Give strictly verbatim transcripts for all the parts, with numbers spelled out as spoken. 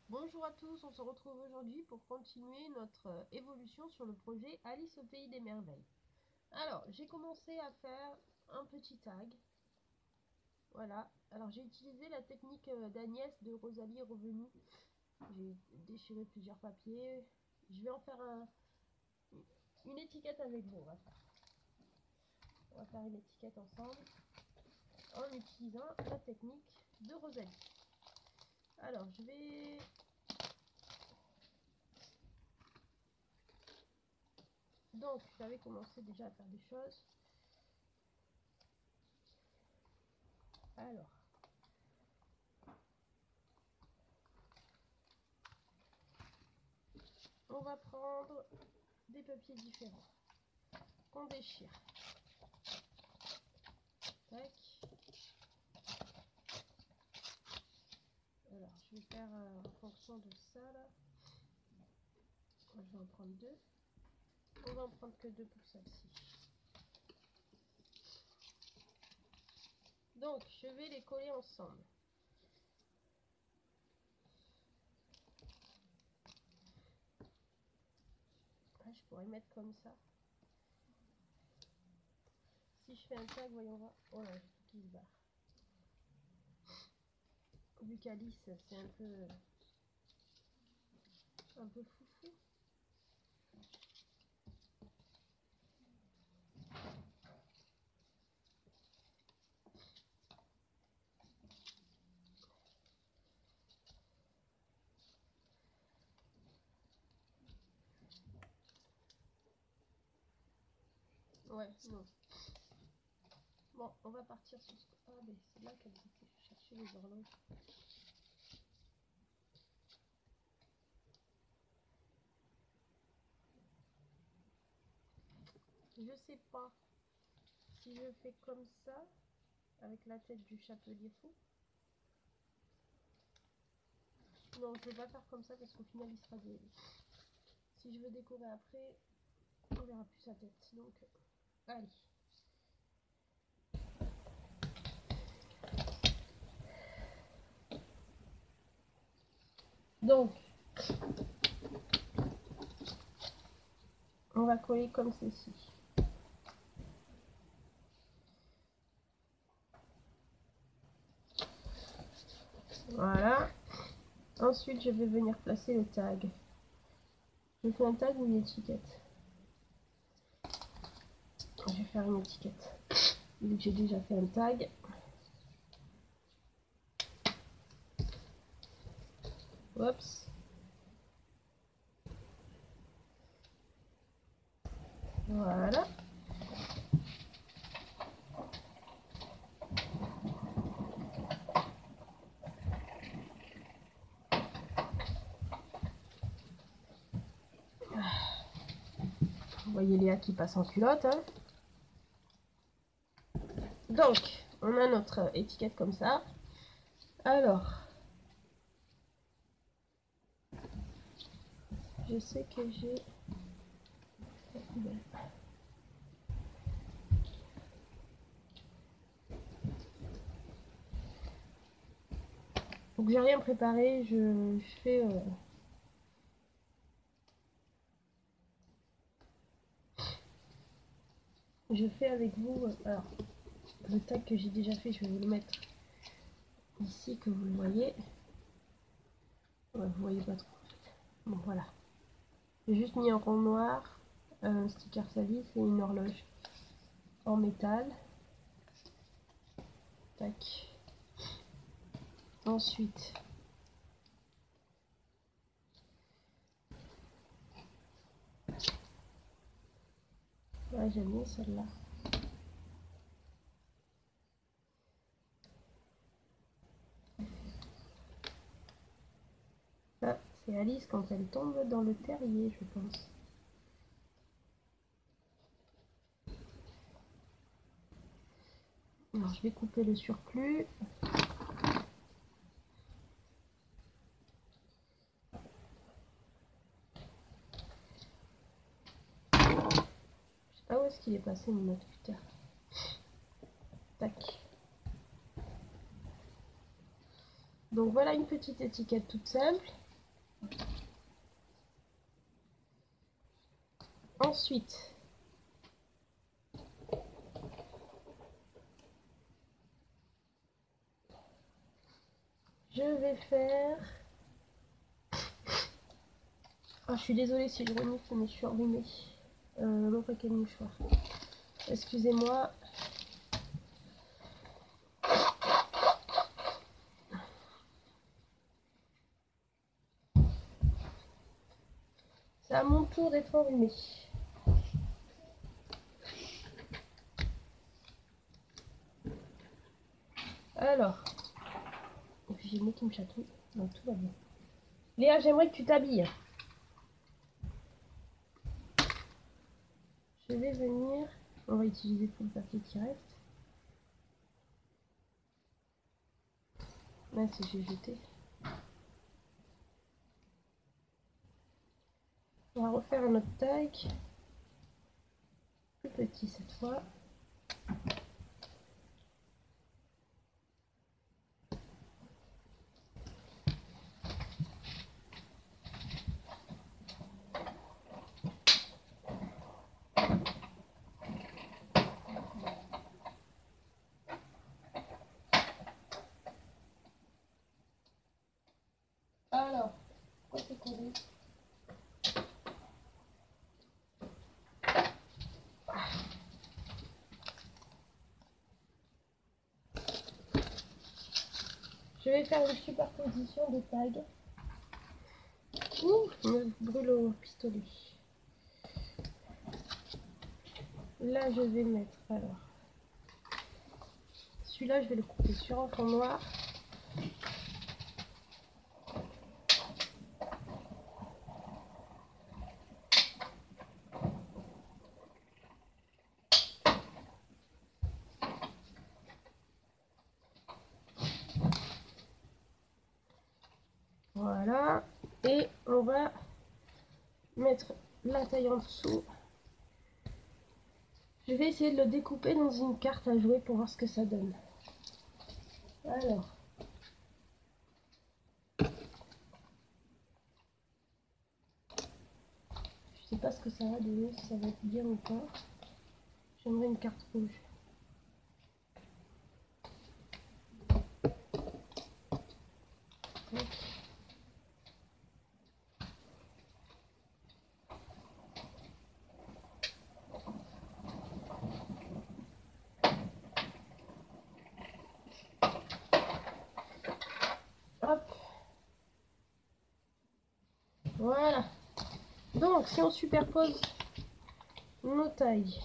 Bonjour à tous, on se retrouve aujourd'hui pour continuer notre euh, évolution sur le projet Alice au pays des merveilles. Alors, j'ai commencé à faire un petit tag. Voilà, alors j'ai utilisé la technique euh, d'Agnès de Rosalie Revenu. J'ai déchiré plusieurs papiers. Je vais en faire un, une étiquette avec vous. On va, faire. on va faire une étiquette ensemble en utilisant la technique de Rosalie. Alors, je vais Donc, j'avais commencé déjà à faire des choses. Alors, on va prendre des papiers différents qu'on déchire. Tac. Alors, je vais faire euh, en fonction de ça là. Je vais en prendre deux. On va en prendre que deux pour celle-ci. Donc, je vais les coller ensemble. Ah, je pourrais mettre comme ça. Si je fais un tag, voyons voir. Oh là, j'ai tout qui se barre. Vu qu'Alice, c'est un peu, un peu foufou. Ouais, non. Bon, on va partir sur ce... Ah, ben c'est là qu'elle était chercher les horloges. Je sais pas si je fais comme ça, avec la tête du chapelier fou. Non, je vais pas faire comme ça parce qu'au final il sera des... Si je veux décorer après, on verra plus sa tête. Donc, allez. Donc, on va coller comme ceci. Voilà. Ensuite, je vais venir placer le tag. Je fais un tag ou une étiquette? Je vais faire une étiquette. Vu que j'ai déjà fait un tag. Oups. Voilà. Vous voyez Léa qui passe en culotte. Hein. Donc, on a notre étiquette comme ça. Alors, je sais que j'ai... Donc j'ai rien préparé, je, je fais... Euh... Je fais avec vous... Euh, alors, le tag que j'ai déjà fait, je vais vous le mettre ici, que vous le voyez. Ouais, vous voyez pas trop. Bon, voilà. J'ai juste mis en rond noir un sticker Salis et une horloge en métal. Tac. Ensuite, ouais, j'aime bien celle-là. Ah, c'est Alice quand elle tombe dans le terrier, je pense. Alors, je vais couper le surplus. Je sais pas où est-ce qu'il est passé mon autre cutter. Tac. Donc voilà une petite étiquette toute simple. Ensuite, je vais faire... Ah, je suis désolée si je renifle, mais je suis enrhumée. Euh, mon paquet de mouchoirs. Excusez-moi. C'est à mon tour d'être enrhumée. Alors. Et puis j'ai le nez qui me chatouille. Donc tout va bien. Léa, j'aimerais que tu t'habilles. Je vais venir. On va utiliser tout le papier qui reste. Là, si j'ai jeté. On va refaire un autre tag. Plus petit cette fois. Alors, pourquoi c'est collé ? Je vais faire une superposition de tags. Ouh, je me brûle au pistolet. Là, je vais mettre, alors, celui-là, je vais le couper sur un fond noir. Voilà, et on va mettre la taille en dessous. Je vais essayer de le découper dans une carte à jouer pour voir ce que ça donne. Alors, je sais pas ce que ça va donner, si ça va être bien ou pas. J'aimerais une carte rouge. Donc, hop. Voilà. Donc, si on superpose nos tailles,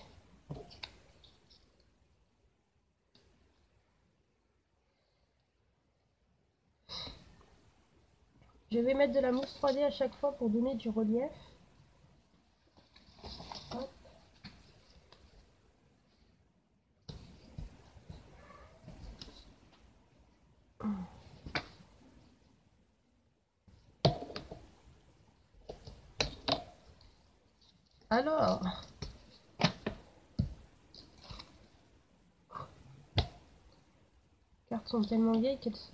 je vais mettre de la mousse trois D à chaque fois pour donner du relief. Hop. Alors, les cartes sont tellement vieilles qu'elles se...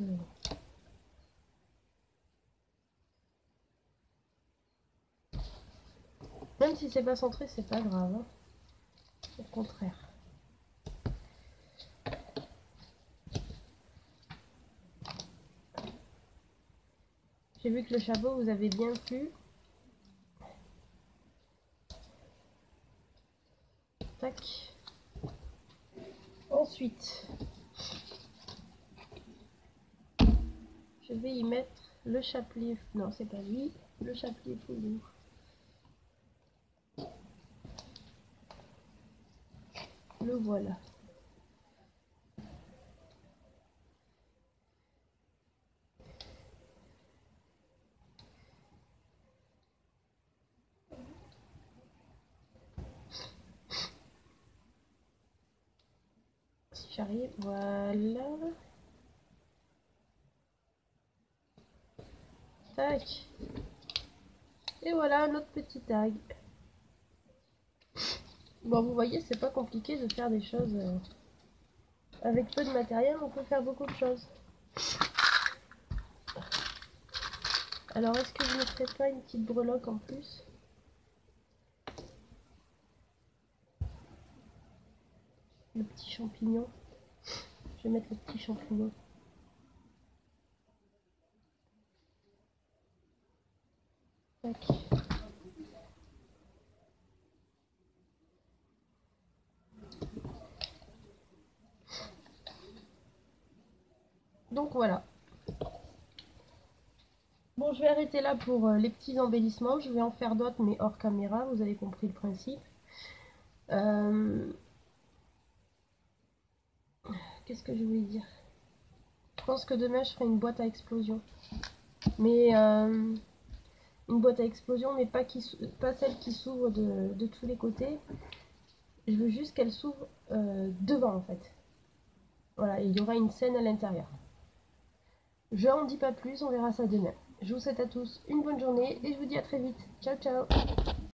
Même si c'est pas centré, c'est pas grave. Hein. Au contraire. J'ai vu que le chapeau vous avait bien plu. Tac. Ensuite, je vais y mettre le chapelet. Non, c'est pas lui. Le chapelet foulou. Le voilà. Si j'arrive, voilà. Tac. Et voilà notre petit tag. Bon, vous voyez, c'est pas compliqué de faire des choses. Euh, avec peu de matériel, on peut faire beaucoup de choses. Alors, est-ce que je ne ferai pas une petite breloque en plus? Le petit champignon. Je vais mettre le petit champignon. Tac. Donc voilà. Bon, je vais arrêter là pour euh, les petits embellissements. Je vais en faire d'autres, mais hors caméra. Vous avez compris le principe. Euh... Qu'est-ce que je voulais dire? Je pense que demain, je ferai une boîte à explosion. Mais euh, une boîte à explosion, mais pas, qui, pas celle qui s'ouvre de, de tous les côtés. Je veux juste qu'elle s'ouvre euh, devant, en fait. Voilà, il y aura une scène à l'intérieur. Je n'en dis pas plus, on verra ça demain. Je vous souhaite à tous une bonne journée et je vous dis à très vite. Ciao, ciao!